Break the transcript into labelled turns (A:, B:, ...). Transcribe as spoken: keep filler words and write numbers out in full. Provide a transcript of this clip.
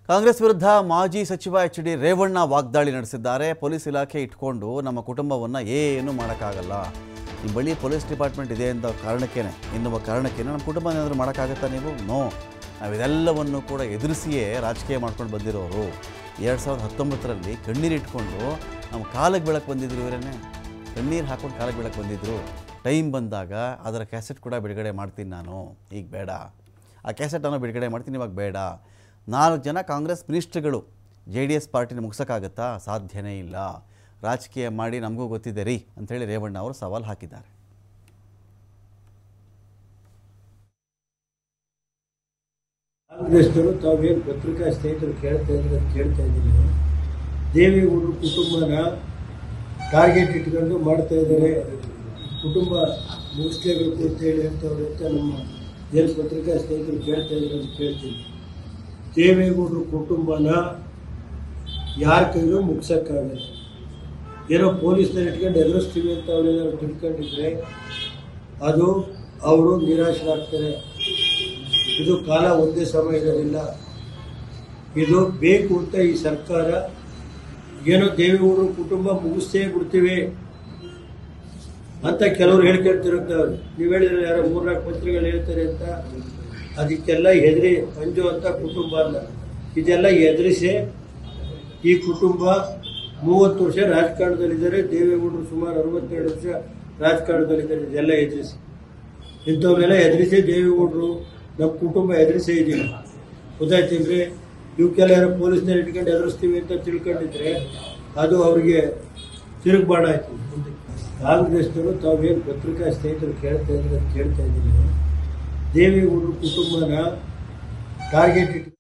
A: ಕಾಂಗ್ರೆಸ್ ವಿರುದ್ಧ ಮಾಜಿ ಸಚಿವ ಎಚ್ ಡಿ ರೇವಣ್ಣ ವಾಗ್ದಾಳಿ ನಡೆಸಿದ್ದಾರೆ. ಪೊಲೀಸ್ ಇಲಾಖೆ ಇಟ್ಕೊಂಡು ನಮ್ಮ ಕುಟುಂಬವನ್ನು ಏನು ಮಾಡೋಕ್ಕಾಗಲ್ಲ, ನಿಮ್ಮ ಬಳಿ ಪೊಲೀಸ್ ಡಿಪಾರ್ಟ್ಮೆಂಟ್ ಇದೆ ಅಂತ ಕಾರಣಕ್ಕೇನೆ ಎನ್ನುವ ಕಾರಣಕ್ಕೇನೆ ನಮ್ಮ ಕುಟುಂಬ ಏನಾದರೂ ಮಾಡೋಕ್ಕಾಗತ್ತಾ ನೀವು? ನೋ, ನಾವು ಇದೆಲ್ಲವನ್ನು ಕೂಡ ಎದುರಿಸಿಯೇ ರಾಜಕೀಯ ಮಾಡ್ಕೊಂಡು ಬಂದಿರೋರು. ಎರಡು ಸಾವಿರದ ಹತ್ತೊಂಬತ್ತರಲ್ಲಿ ಕಣ್ಣೀರಿಟ್ಕೊಂಡು ನಮ್ಮ ಕಾಲಿಗೆ ಬೆಳಕು ಬಂದಿದ್ರು, ಇವರೇನೆ ಕಣ್ಣೀರು ಹಾಕ್ಕೊಂಡು ಕಾಲಿಗೆ ಬೆಳಕು ಬಂದಿದ್ದರು. ಟೈಮ್ ಬಂದಾಗ ಅದರ ಕ್ಯಾಸೆಟ್ ಕೂಡ ಬಿಡುಗಡೆ ಮಾಡ್ತೀನಿ ನಾನು, ಈಗ ಬೇಡ. ಆ ಕ್ಯಾಸೆಟನ್ನು ಬಿಡುಗಡೆ ಮಾಡ್ತೀನಿ, ಇವಾಗ ಬೇಡ. ನಾಲ್ಕು ಜನ ಕಾಂಗ್ರೆಸ್ ಮಿನಿಸ್ಟ್ರುಗಳು ಜೆ ಡಿ ಎಸ್ ಪಾರ್ಟಿನ ಮುಗಿಸೋಕ್ಕಾಗತ್ತಾ? ಸಾಧ್ಯನೇ ಇಲ್ಲ. ರಾಜಕೀಯ ಮಾಡಿ ನಮಗೂ ಗೊತ್ತಿದೆ ರೀ ಅಂಥೇಳಿ ರೇವಣ್ಣ ಅವರು ಸವಾಲು ಹಾಕಿದ್ದಾರೆ.
B: ಕಾಂಗ್ರೆಸ್ನವರು ತಾವೇನು ಪತ್ರಿಕಾ ಸ್ನೇಹಿತರು ಕೇಳ್ತಾ ಇದ್ರೆ ಕೇಳ್ತಾ ಇದ್ದೀನಿ, ದೇವೇಗೌಡರು ಕುಟುಂಬನ ಟಾರ್ಗೆಟ್ ಇಟ್ಕೊಂಡು ಮಾಡ್ತಾ ಇದ್ದಾರೆ, ಕುಟುಂಬ ಮುಗಿಸ್ಲೇಬೇಕು ಅಂತ ಹೇಳಿ ಹೇಳ್ತವ್ರೆ ಅಂತ ನಮ್ಮ ಏನು ಪತ್ರಿಕಾ ಸ್ನೇಹಿತರು ಕೇಳ್ತಾ ಇದ್ದಾರೆ ಅಂತ ಕೇಳ್ತೀನಿ. ದೇವೇಗೌಡರು ಕುಟುಂಬನ ಯಾರ ಕೈಲೂ ಮುಗಿಸೋಕ್ಕಾಗಲ್ಲ. ಏನೋ ಪೊಲೀಸ್ನ ಇಟ್ಕೊಂಡು ಎದುರಿಸ್ತೀವಿ ಅಂತ ಅವ್ರೇನಾದ್ರು ತಿಳ್ಕೊಂಡಿದ್ರೆ ಅದು ಅವರು ನಿರಾಶರಾಗ್ತಾರೆ. ಇದು ಕಾಲ ಒಂದೇ ಸಮಯ ಇರೋದಿಲ್ಲ. ಇದು ಬೇಕು ಅಂತ ಈ ಸರ್ಕಾರ ಏನೋ ದೇವೇಗೌಡರು ಕುಟುಂಬ ಮುಗಿಸ್ತೇ ಬಿಡ್ತೀವಿ ಅಂತ ಕೆಲವರು ಹೇಳ್ಕೊಳ್ತಿರುತ್ತವ್ರು. ನೀವು ಹೇಳಿದ್ರೆ ಯಾರೋ ಮೂರ್ನಾಲ್ಕು ಮಂತ್ರಿಗಳು ಹೇಳ್ತಾರೆ ಅಂತ, ಅದಕ್ಕೆಲ್ಲ ಹೆದರಿ ಅಂಜುವಂಥ ಕುಟುಂಬ ಅಲ್ಲ. ಇದೆಲ್ಲ ಎದುರಿಸಿ ಈ ಕುಟುಂಬ ಮೂವತ್ತು ವರ್ಷ ರಾಜಕಾರಣದಲ್ಲಿದ್ದಾರೆ. ದೇವೇಗೌಡರು ಸುಮಾರು ಅರವತ್ತೆರಡು ವರ್ಷ ರಾಜಕಾರಣದಲ್ಲಿದ್ದಾರೆ. ಇದೆಲ್ಲ ಎದುರಿಸಿ ಇಂಥವನ್ನೆಲ್ಲ ಎದುರಿಸಿ ದೇವೇಗೌಡರು ನಮ್ಮ ಕುಟುಂಬ ಎದುರಿಸೇ ಇದ್ದೀವಿ. ಗೊತ್ತಾಯ್ತಿಲ್ರಿ? ಇವಕ್ಕೆಲ್ಲ ಯಾರೋ ಪೊಲೀಸ್ನ ಇಟ್ಕೊಂಡು ಎದುರಿಸ್ತೀವಿ ಅಂತ ತಿಳ್ಕೊಂಡಿದ್ರೆ ಅದು ಅವ್ರಿಗೆ ತಿರುಗುಬಾಣ ಆಯ್ತು. ಕಾಂಗ್ರೆಸ್ನವರು ತಾವೇನು ಪತ್ರಿಕಾ ಸ್ನೇಹಿತರು ಕೇಳ್ತಾ ಇದ್ರೆ ಕೇಳ್ತಾ ಇದ್ದೀನಿ, ದೇವೇಗೌಡರು ಕುಟುಂಬನ ಟಾರ್ಗೆಟ್ ಇಟ್ಟು